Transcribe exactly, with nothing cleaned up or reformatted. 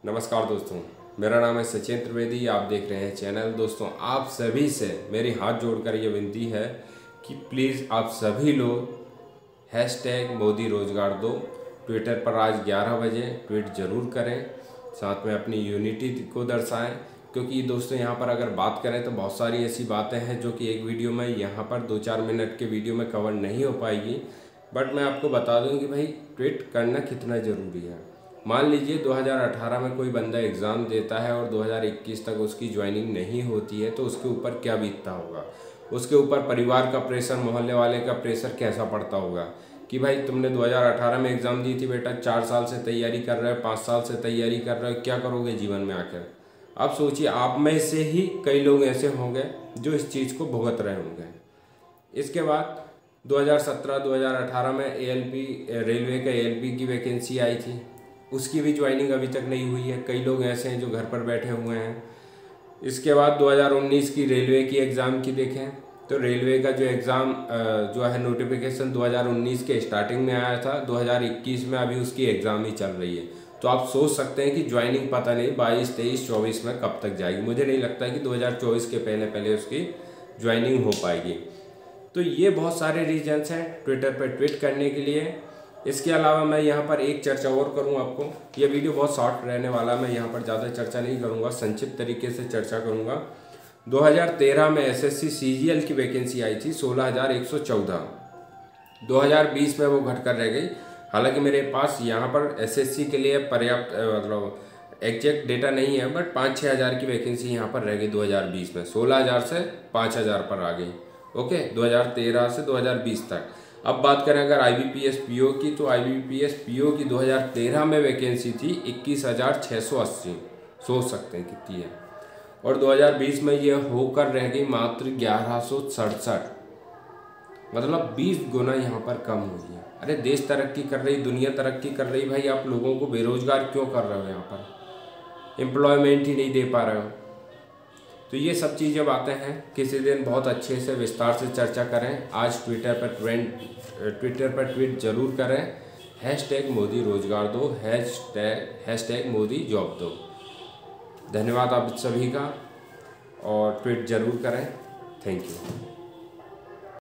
नमस्कार दोस्तों, मेरा नाम है सचिन त्रिवेदी। आप देख रहे हैं चैनल। दोस्तों, आप सभी से मेरी हाथ जोड़कर ये विनती है कि प्लीज़ आप सभी लोग हैशटैग मोदी रोजगार दो ट्विटर पर आज ग्यारह बजे ट्वीट जरूर करें, साथ में अपनी यूनिटी को दर्शाएं। क्योंकि दोस्तों यहाँ पर अगर बात करें तो बहुत सारी ऐसी बातें हैं जो कि एक वीडियो में यहाँ पर दो चार मिनट के वीडियो में कवर नहीं हो पाएगी। बट मैं आपको बता दूँ कि भाई ट्वीट करना कितना ज़रूरी है। मान लीजिए दो हज़ार अठारह में कोई बंदा एग्ज़ाम देता है और दो हज़ार इक्कीस तक उसकी ज्वाइनिंग नहीं होती है, तो उसके ऊपर क्या बीतता होगा। उसके ऊपर परिवार का प्रेशर, मोहल्ले वाले का प्रेशर कैसा पड़ता होगा कि भाई तुमने दो हज़ार अठारह में एग्ज़ाम दी थी बेटा, चार साल से तैयारी कर रहे हो, पाँच साल से तैयारी कर रहे हो, क्या करोगे जीवन में आकर। आप सोचिए, आप में से ही कई लोग ऐसे होंगे जो इस चीज़ को भुगत रहे होंगे। इसके बाद दो हज़ार सत्रह दो हज़ार अठारह में एएलपी रेलवे का एएलपी की वैकेंसी आई थी, उसकी भी ज्वाइनिंग अभी तक नहीं हुई है। कई लोग ऐसे हैं जो घर पर बैठे हुए हैं। इसके बाद दो हज़ार उन्नीस की रेलवे की एग्ज़ाम की देखें तो रेलवे का जो एग्ज़ाम जो है नोटिफिकेशन दो हज़ार उन्नीस के स्टार्टिंग में आया था, दो हज़ार इक्कीस में अभी उसकी एग्ज़ाम ही चल रही है। तो आप सोच सकते हैं कि ज्वाइनिंग पता नहीं बाईस तेईस चौबीस में कब तक जाएगी। मुझे नहीं लगता कि दो हज़ार चौबीस के पहले पहले उसकी ज्वाइनिंग हो पाएगी। तो ये बहुत सारे रीजन्स हैं ट्विटर पर ट्वीट करने के लिए। इसके अलावा मैं यहाँ पर एक चर्चा और करूँ आपको। यह वीडियो बहुत शॉर्ट रहने वाला, मैं यहाँ पर ज़्यादा चर्चा नहीं करूँगा, संक्षिप्त तरीके से चर्चा करूँगा। दो हज़ार तेरह में एसएससी सीजीएल की वैकेंसी आई थी सोलह हज़ार एक सौ चौदह। दो हज़ार बीस में वो घटकर रह गई। हालांकि मेरे पास यहाँ पर एसएससी के लिए पर्याप्त मतलब एग्जैक्ट डेटा नहीं है, बट पाँच छः हज़ार की वैकेंसी यहाँ पर रह गई दो हज़ार बीस में। सोलह हज़ार से पाँच हज़ार पर आ गई। ओके, दो हज़ार तेरह से दो हज़ार बीस तक। अब बात करें अगर आईबीपीएस पीओ की, तो आईबीपीएस पीओ की दो हज़ार तेरह में वैकेंसी थी इक्कीस हज़ार छः सौ अस्सी। सोच सकते हैं कितनी है। और दो हज़ार बीस में ये होकर रह गई मात्र ग्यारह सौ सड़सठ, मतलब बीस गुना यहाँ पर कम हुई है। अरे देश तरक्की कर रही, दुनिया तरक्की कर रही, भाई आप लोगों को बेरोजगार क्यों कर रहे हो, यहाँ पर एम्प्लॉयमेंट ही नहीं दे पा रहे हो। तो ये सब चीज़ें बातें हैं, किसी दिन बहुत अच्छे से विस्तार से चर्चा करें। आज ट्विटर पर ट्रेंड ट्विटर पर ट्वीट जरूर करें, हैशटैग मोदी रोजगार दो, हैशटैग हैशटैग मोदी जॉब दो। धन्यवाद आप सभी का, और ट्वीट जरूर करें। Thank you.